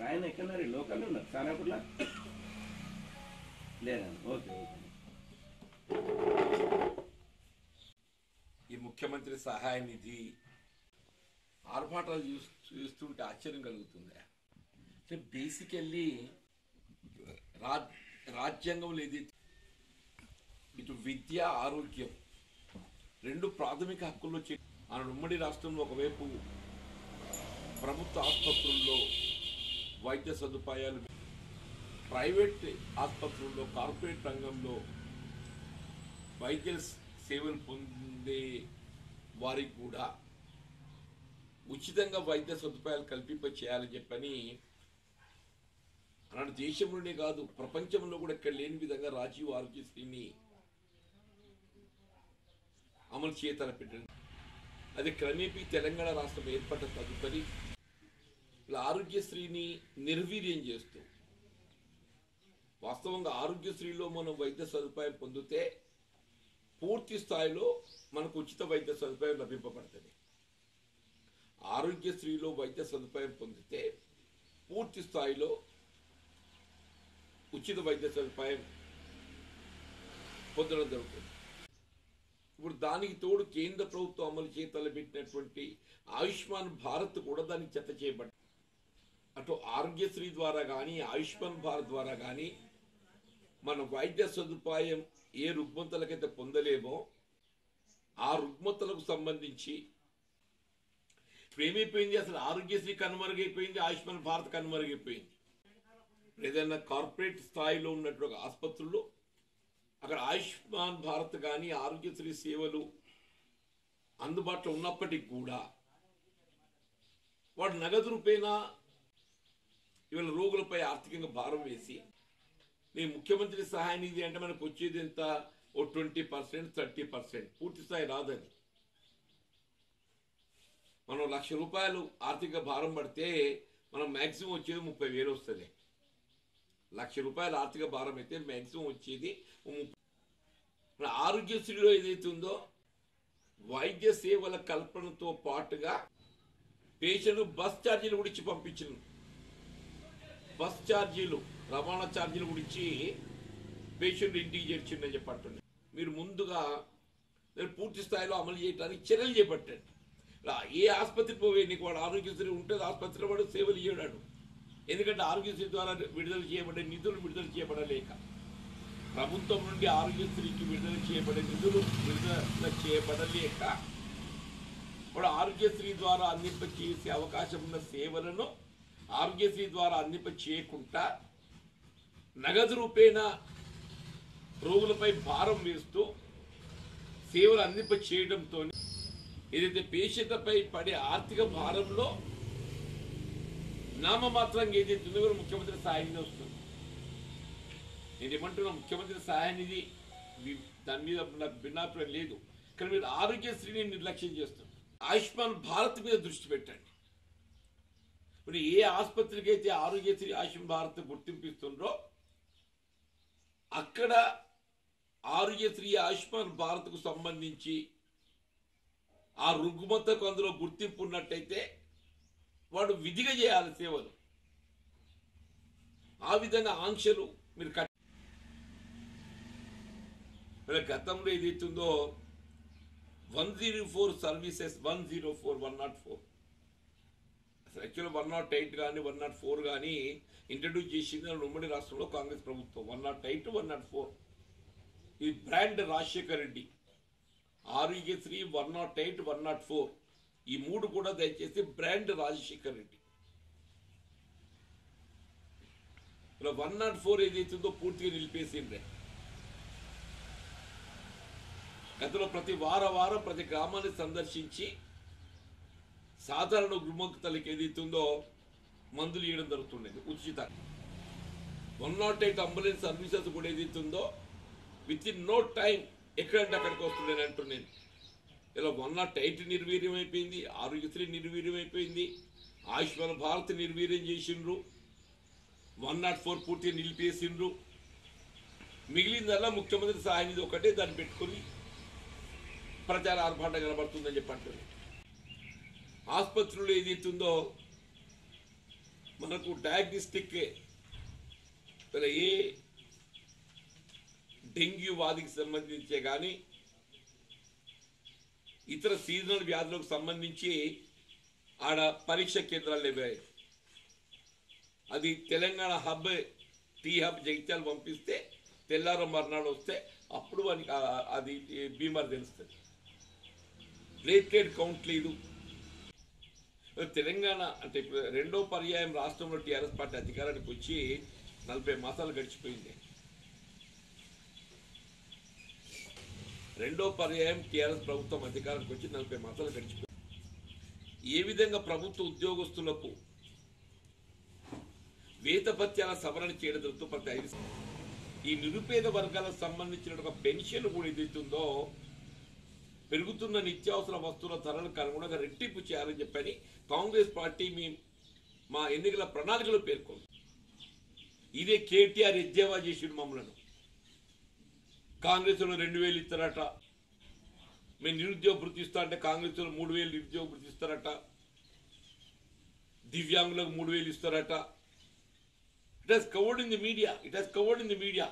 ఆయన ఎక్కడన్నారు లోకల్ ఉన్నారు సానాపుర్లా లేదండి ఓకే ఓకే ఈ ముఖ్యమంత్రి సహాయ నిధి ఆర్భాటాలు చూస్తుంటే ఆశ్చర్యం కలుగుతుంది. అంటే బేసికల్లీ రాజ్యాంగంలో ఏది ఇటు విద్య ఆరోగ్యం రెండు ప్రాథమిక హక్కుల్లో మన ఉమ్మడి రాష్ట్రంలో ఒకవైపు ప్రభుత్వ ఆసుపత్రుల్లో వైద్య సదుపాయాలు, ప్రైవేట్ ఆసుపత్రుల్లో కార్పొరేట్ రంగంలో వైద్య సేవలు పొందే వారికి కూడా ఉచితంగా వైద్య సదుపాయాలు కల్పింప చేయాలని చెప్పని అలాంటి దేశంలోనే కాదు ప్రపంచంలో కూడా ఇక్కడ లేని విధంగా రాజీవ్ ఆరోగ్యశ్రీని అమలు చేయతలపెట్టండి. అది క్రమేపీ తెలంగాణ రాష్ట్రం ఏర్పడ్డ తదుపరి ఆరోగ్యశ్రీని నిర్వీర్యం చేస్తూ వాస్తవంగా ఆరోగ్యశ్రీలో మనం వైద్య సదుపాయం పొందితే పూర్తి స్థాయిలో మనకు ఉచిత వైద్య సదుపాయం లభింపబడుతుంది. ఆరోగ్యశ్రీలో వైద్య సదుపాయం పొందితే పూర్తి స్థాయిలో ఉచిత వైద్య సదుపాయం పొందడం జరుగుతుంది. ఇప్పుడు దానికి తోడు కేంద్ర ప్రభుత్వం అమలు చేయతలపెట్టినటువంటి ఆయుష్మాన్ భారత్ కూడా దానికి జత చేయబడింది. అటు ఆరోగ్యశ్రీ ద్వారా కానీ ఆయుష్మాన్ భారత్ ద్వారా కానీ మన వైద్య సదుపాయం ఏ రుగ్మతలకైతే పొందలేమో ఆ రుగ్మతలకు సంబంధించి ఇప్పుడు ఏమైపోయింది, అసలు ఆరోగ్యశ్రీ కనుమరుగైపోయింది, ఆయుష్మాన్ భారత్ కనుమరుగైపోయింది. ఏదైనా కార్పొరేట్ స్థాయిలో ఉన్నటువంటి ఆసుపత్రుల్లో అక్కడ ఆయుష్మాన్ భారత్ కానీ ఆరోగ్యశ్రీ సేవలు అందుబాటులో ఉన్నప్పటికీ కూడా వాడు నగదు రూపేణా ఇవాళ రోగులపై ఆర్థికంగా భారం వేసి నేను ముఖ్యమంత్రి సహాయ నిధి అంటే మనకు వచ్చేది ఎంత ఓ 20%, 30% పూర్తి స్థాయి రాదని. మనం ₹1,00,000 ఆర్థిక భారం పడితే మనం మ్యాక్సిమం వచ్చేది 30,000 వస్తుంది. ₹1,00,000 ఆర్థిక భారం అయితే మ్యాక్సిమం వచ్చేది 30,000. ఆరోగ్యశ్రీలో ఏదైతే ఉందో వైద్య సేవల కల్పనతో పాటుగా పేషెంట్ బస్ ఛార్జీలు కూడా ఇచ్చి పంపించింది. బస్ ఛార్జీలు, రవాణా ఛార్జీలు కూడా ఇచ్చి పేషెంట్ ఇంటికి చేర్చిందని చెప్పండి. మీరు ముందుగా పూర్తి స్థాయిలో అమలు చేయడానికి చర్యలు చేపట్టండి. ఏ ఆసుపత్రి పోవే నీకు వాడు ఆరోగ్యశ్రీ ఉంటుంది, ఆసుపత్రిలో వాడు సేవలు చేయడాడు. ఎందుకంటే ఆరోగ్యశ్రీ ద్వారా విడుదల చేయబడే నిధులు విడుదల చేయబడలేక, ప్రభుత్వం నుండి ఆరోగ్యశ్రీకి విడుదల చేయబడే నిధులు విడుదల చేయబడలేక వాడు ఆరోగ్యశ్రీ ద్వారా అందింప చేసే అవకాశం ఉన్న సేవలను ఆరోగ్యశ్రీ ద్వారా అందింప చేయకుండా నగదు రూపేణా రోగులపై భారం వేస్తూ సేవలు అందింప చేయడంతో ఏదైతే పేషెంట్లపై పడే ఆర్థిక భారంలో నామమాత్రంగా ఏదైతే ఉందో ముఖ్యమంత్రి సహాయ నిధి వస్తుంది. నేను ఏమంటున్నా, ముఖ్యమంత్రి సహాయ నిధి దాని మీద నాకు భిన్నాభిప్రాయం లేదు, కానీ మీరు ఆరోగ్యశ్రీని నిర్లక్ష్యం చేస్తారు. ఆయుష్మాన్ భారత్ మీద దృష్టి పెట్టండి. మరి ఏ ఆసుపత్రికి అయితే ఆరోగ్యశ్రీ ఆయుష్మాన్ భారత్ గుర్తింపు ఇస్తుండ్రో అక్కడ ఆరోగ్యశ్రీ ఆయుష్మాన్ భారత్కు సంబంధించి ఆ రుగ్మతకు అందులో గుర్తింపు ఉన్నట్టయితే వాడు విధిగా చేయాలి సేవలు. ఆ విధంగా ఆంక్షలు మీరు గతంలో ఏదైతుందో 104 సర్వీసెస్ 104 అసలు యాక్చువల్గా 108 కానీ 104 కానీ ఇంట్రడ్యూస్ చేసింది ఉమ్మడి రాష్ట్రంలో కాంగ్రెస్ ప్రభుత్వం. 108, 104 ఈ బ్రాండ్ రాజశేఖర్ రెడ్డి. ఆరోగ్యశ్రీ 108, 104 ఈ మూడు కూడా దయచేసి బ్రాండ్ రాజశేఖర్ రెడ్డి. ఇలా 104 ఏదైతుందో పూర్తిగా నిలిపేసిండ్రే. గతంలో ప్రతి వారం ప్రతి గ్రామాన్ని సందర్శించి సాధారణ రుగ్మతలకు ఏదైతుందో మందులు ఇవ్వడం జరుగుతుండేది ఉచితంగా. 108 అంబులెన్స్ సర్వీసెస్ కూడా ఏదైతుందో విత్ ఇన్ నో టైం ఎక్కడంటే అక్కడికి వస్తుండేని అంటున్నాను. ఇలా 108 నిర్వీర్యం అయిపోయింది, ఆరోగ్యశ్రీ నిర్వీర్యం అయిపోయింది, ఆయుష్మాన్ భారత్ నిర్వీర్యం చేసిండ్రు, 104 పూర్తిగా నిలిపేసిండ్రు. మిగిలిందల్లా ముఖ్యమంత్రి సహాయ నిధి ఒకటే దాన్ని పెట్టుకుని ప్రచార ఆర్భాటం కనబడుతుందని చెప్పంటారు. ఆసుపత్రులు ఏదైతుందో మనకు డయాగ్నోస్టిక్ ఏ డెంగ్యూ వ్యాధికి సంబంధించే కానీ ఇతర సీజనల్ వ్యాధులకు సంబంధించి ఆడ పరీక్ష కేంద్రాలు లేవాయి. అది Telangana hub T hub Jagtial పంపిస్తే తెల్లారం మర్నాడు వస్తే అప్పుడు అది బీమార్ తెలుస్తుంది. ప్లేటెడ్ కౌంట్ లేదు. తెలంగాణ అంటే ఇప్పుడు రెండో పర్యాయం రాష్ట్రంలో టీఆర్ఎస్ పార్టీ అధికారానికి వచ్చి 40 మాసాలు గడిచిపోయింది. రెండో పర్యాయం టీఆర్ఎస్ ప్రభుత్వం అధికారానికి వచ్చి 40 మాసాలు గడిచిపోయింది. ఏ విధంగా ప్రభుత్వ ఉద్యోగస్తులకు వేతపత్యాల సవరణ చేయడం జరుగుతూ ప్రతి 5 ఈ నిరుపేద వర్గాలకు సంబంధించిన ఒక పెన్షన్ కూడా ఏదైతుందో పెరుగుతున్న నిత్యావసర వస్తువుల ధరలకు అనుగుణంగా రెట్టింపు చేయాలని చెప్పని కాంగ్రెస్ పార్టీ మా ఎన్నికల ప్రణాళికలో పేర్కొంది. ఇదే కేటీఆర్ ఎద్దేవా చేసిండు మమ్మలను. కాంగ్రెస్లో 2000 ఇస్తారట, మేము నిరుద్యోగ భృతి ఇస్తా అంటే కాంగ్రెస్లో 3000 నిరుద్యోగ భృతి ఇస్తారట, దివ్యాంగులకు 3000 ఇస్తారట. It has covered in the media.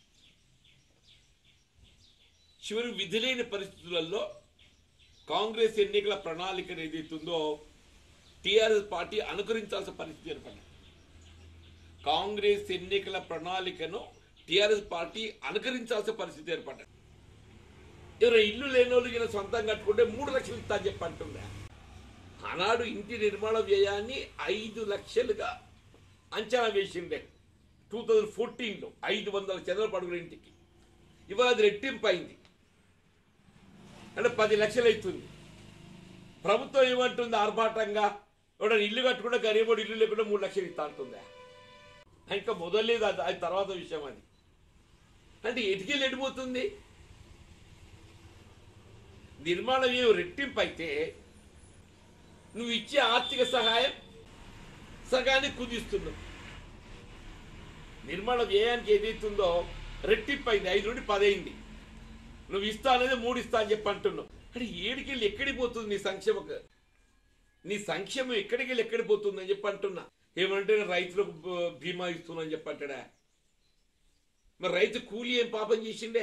చివరి విధులైన పరిస్థితులలో కాంగ్రెస్ ఎన్నికల ప్రణాళికను ఏదైతుందో టీఆర్ఎస్ పార్టీ అనుకరించాల్సిన పరిస్థితి ఏర్పడింది. కాంగ్రెస్ ఎన్నికల ప్రణాళికను టీఆర్ఎస్ పార్టీ అనుకరించాల్సిన పరిస్థితి ఏర్పడ్డారు. ఎవరైనా ఇల్లు లేని వాళ్ళు సొంతంగా కట్టుకుంటే 3 లక్షలు ఇస్తా అని చెప్పి అంటుండే. ఆనాడు ఇంటి నిర్మాణ వ్యయాన్ని 5 లక్షలుగా అంచనా వేసిండే 2014లో 500 చదరపు అడుగుల ఇంటికి. ఇవాళ అది రెట్టింపు అయింది, అంటే 10 లక్షలు అవుతుంది. ప్రభుత్వం ఏమంటుంది ఆర్భాటంగా, ఎవడన్నా ఇల్లు కట్టుకుంటే గరీబోడు ఇల్లు లేకుండా 3 లక్షలు ఇస్తా అంటుందా? ఇంకా మొదలలేదు, అది తర్వాత విషయం. అది అంటే ఎటుకెళ్ళి ఎడిపోతుంది. నిర్మాణ వ్యయం రెట్టింపు అయితే నువ్వు ఇచ్చే ఆర్థిక సహాయం సగాన్ని కుదిస్తున్నావు. నిర్మాణ వ్యయానికి ఏదైతుందో రెట్టింపు అయింది, 5 నుండి 10 అయింది. నువ్వు ఇస్తా అనేది 3 ఇస్తా అని చెప్పి అంటున్నావు. అంటే ఏడికెళ్ళి ఎక్కడికి పోతుంది నీ సంక్షేమం ఎక్కడికెళ్ళి ఎక్కడికి పోతుంది అని చెప్పి అంటున్నా. ఏమంటే రైతులకు బీమా ఇస్తున్నా అని చెప్పి అంటాడా? మరి రైతు కూలీ ఏం పాపం చేసిండే?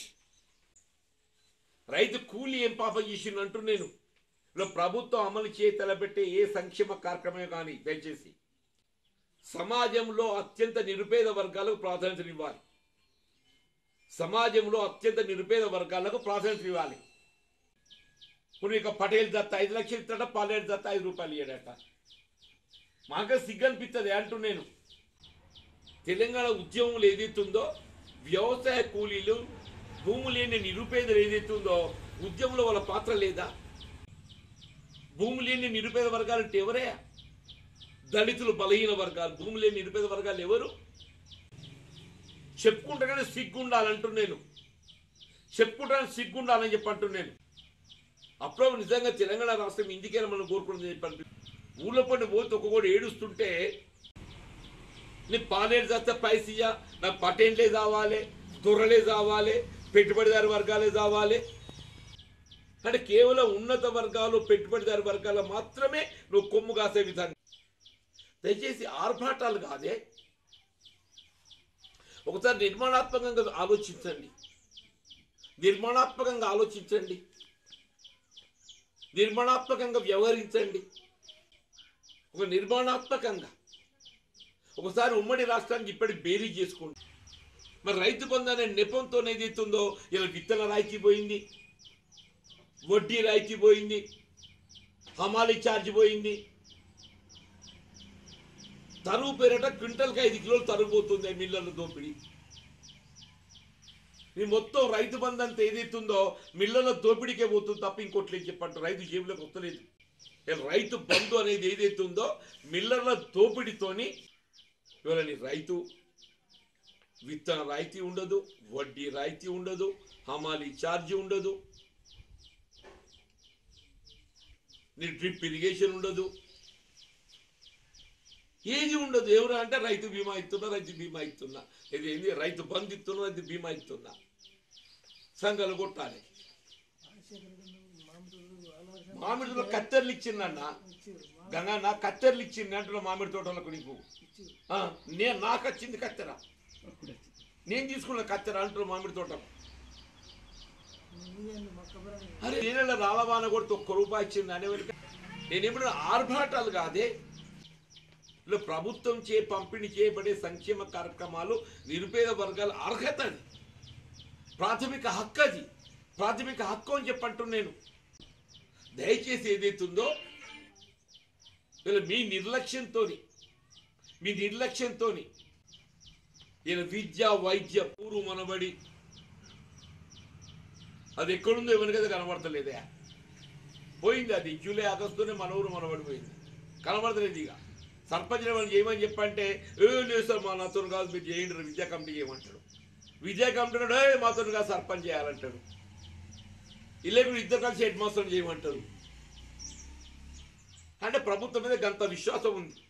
రైతు కూలీ ఏం పాపం చేసిండు అంటూ నేను ప్రభుత్వం అమలు తలపెట్టే ఏ సంక్షేమ కార్యక్రమం కానీ దయచేసి సమాజంలో అత్యంత నిరుపేద వర్గాలకు ప్రాధాన్యత ఇవ్వాలి. సమాజంలో అత్యంత నిరుపేద వర్గాలకు ప్రాధాన్యత ఇవ్వాలి. ఇప్పుడు ఇక పటేల్ దత్త 5 లక్షలు ఇస్తాడ, పాలేరు దత్త 5 రూపాయలు ఇయ్యాడట. మాకు సిగ్గనిపిస్తుంది అంటూ నేను. తెలంగాణ ఉద్యమంలో ఏదైతుందో వ్యవసాయ కూలీలు, భూమి లేని నిరుపేదలు ఏదైతుందో ఉద్యమంలో వాళ్ళ పాత్ర లేదా? భూమి లేని నిరుపేద వర్గాలు అంటే ఎవరే? దళితులు, బలహీన వర్గాలు. భూమి లేని నిరుపేద వర్గాలు ఎవరు? చెప్పుకుంటానే సిగ్గుండాలంటూ నేను. చెప్పుకుంటానే సిగ్గుండాలని చెప్పి అంటూ నేను. అప్పుడు నిజంగా తెలంగాణ రాష్ట్రం ఇందుకైనా మనం కోరుకుంటుంది చెప్పండి. ఊళ్ళో పడి పోతే ఒక్కొక్కడు ఏడుస్తుంటే నీ పాలేరు చేస్తే పైసా, నాకు పటేన్లే కావాలి, దొరలే కావాలి, పెట్టుబడిదారు వర్గాలే కావాలి. అంటే కేవలం ఉన్నత వర్గాలు, పెట్టుబడిదారు వర్గాలు మాత్రమే నువ్వు కొమ్ము కాసే విధంగా. దయచేసి ఆర్భాటాలు కాదే, ఒకసారి నిర్మాణాత్మకంగా ఆలోచించండి. నిర్మాణాత్మకంగా వ్యవహరించండి. ఒక నిర్మాణాత్మకంగా ఒకసారి ఉమ్మడి రాష్ట్రానికి ఇప్పటికి బేరీ చేసుకోండి. మరి రైతు బంధు అనే నెపంతో ఏదైతుందో ఇలా విత్తన రాయితీ పోయింది, వడ్డీ రాయితీ పోయింది, హమాలీ ఛార్జ్ పోయింది. తరుగు పేరట క్వింటల్కి 5 కిలోలు తరుగు పోతుంది మిల్లర్ల దోపిడీ. ఈ మొత్తం రైతు బంధు అంతా ఏదైతుందో మిల్లర్ల దోపిడీకే పోతుంది తప్ప ఇంకోట్లేదు చెప్పంటారు. రైతు జేబులోకి వస్తలేదు. రైతు బంధు అనేది ఏదైతుందో మిల్లర్ల దోపిడీతోని ఇవాళ రైతు విత్తన రాయితీ ఉండదు, వడ్డీ రాయితీ ఉండదు, హమాలీ ఛార్జీ ఉండదు, నీ డ్రిప్ ఇరిగేషన్ ఉండదు, ఏది ఉండదు. ఎవరు అంటే రైతు బీమా ఇస్తున్నా, ఇది ఏంది రైతు బంధు ఇస్తున్నా, రైతు బీమా ఇస్తున్నా. సంఘాలు కొట్టాలి. మామిడిలో కత్తెరలు ఇచ్చిందన్న గంగన్న కత్తెరలు ఇచ్చింది అంటున్నా మామిడి తోటలకు నీకు నాకు వచ్చింది కత్తెర నేను తీసుకున్న కత్తెర అంటున్నా మామిడి తోటకు అరే నేనెలా రాలవాన కొడితే ₹1 ఇచ్చింది అనేవాడికి నేను ఎప్పుడు ఆర్భాటాలు కాదే ప్రభుత్వం పంపిణీ చేయబడే సంక్షేమ కార్యక్రమాలు నిరుపేద వర్గాల అర్హత అది ప్రాథమిక హక్కు అది ప్రాథమిక హక్కు అని చెప్పంటున్నాను నేను దయచేసి ఏదైతుందో మీ నిర్లక్ష్యంతో ఇలా విద్య వైద్య పూర్వ మనబడి అది ఎక్కడుందో ఎవరికైతే కనబడతలేదే పోయింది అది జూలై ఆగస్టులోనే మన ఊరు మనబడి పోయింది కనబడతలేదు ఇక సర్పంచ్ వాళ్ళు చేయమని చెప్పంటే లేదు సార్ మా నాతో కాదు మీరు చేయండి విద్యా కమిటీ చేయమంటాడు విద్యా కమిటీ మాతో కాదు సర్పంచ్ చేయాలంటాడు ఇలా కూడా ఇద్దరు కలిసి హెడ్ మాస్టర్ చేయమంటారు అంటే ప్రభుత్వం మీద గంత విశ్వాసం ఉంది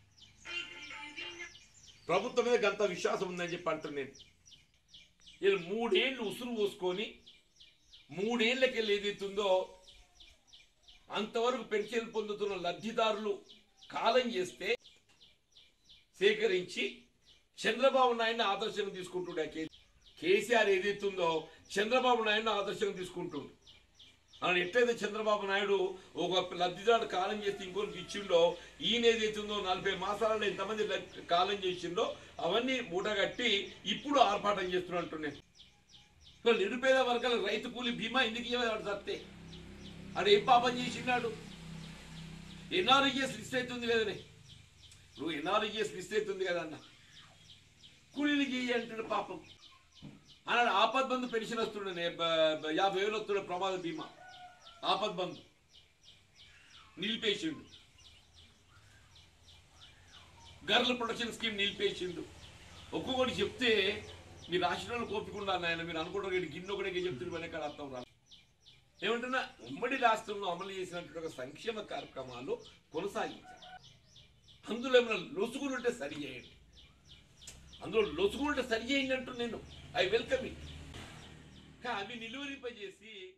ఉందని చెప్పి అంటున్నాను నేను వీళ్ళు 3 ఏళ్ళు ఉసురు పోసుకొని 3 ఏళ్ళకెళ్ళి ఏదైతుందో అంతవరకు పెన్షన్ పొందుతున్న లబ్ధిదారులు కాలం చేస్తే సేకరించి చంద్రబాబు నాయుడిని ఆదర్శంగా తీసుకుంటుండే కేసీఆర్ ఏదైతుందో చంద్రబాబు నాయుడిని ఆదర్శంగా తీసుకుంటుండు అని ఎట్లయితే చంద్రబాబు నాయుడు ఒక లబ్ధిదారుడు కాలం చేస్తే ఇంకొకరికి ఇచ్చిండో ఈయన ఏదైతుందో 40 మాసాలలో ఎంతమంది కాలం చేసిండో అవన్నీ మూటగట్టి ఇప్పుడు ఆర్భాటం చేస్తున్నట్టున్నాను నిరుపేద వర్గాల రైతు కూలి బీమా ఎందుకు ఇవ్వడు సత్తే ఆడు ఏం పాపం చేసినాడు ఎన్ఆర్ఈఎస్ లిస్ట్ అవుతుంది కదనే నువ్వు ఎన్ఆర్ఈఎస్ లిస్ట్ అవుతుంది కదన్న కూలీలు చేయి అంటాడు పాపం అన్నాడు ఆపద్ బంధు పెన్షన్ వస్తుండే 50,000 వస్తుండే ప్రమాద బీమా ఆపద్ బంధు నిలిపేసిండు గర్ల ప్రొటెక్షన్ స్కీమ్ నిలిపేసిండు ఒక్కొక్కటి చెప్తే మీరు రాష్ట్రంలో కోపికుండా ఆయన మీరు అనుకుంటారు గిన్నొకటే చెప్తున్నారు వెనకాల అర్థం రా ఏమంటున్నా ఉమ్మడి రాష్ట్రంలో అమలు చేసినటువంటి సంక్షేమ కార్యక్రమాలు కొనసాగించాలి అందులో ఏమైనా లొసుగులుంటే సరి చేయండి అంటూ నేను ఐ వెల్కమ్ ఇట్ అవి నిలువరింపజేసి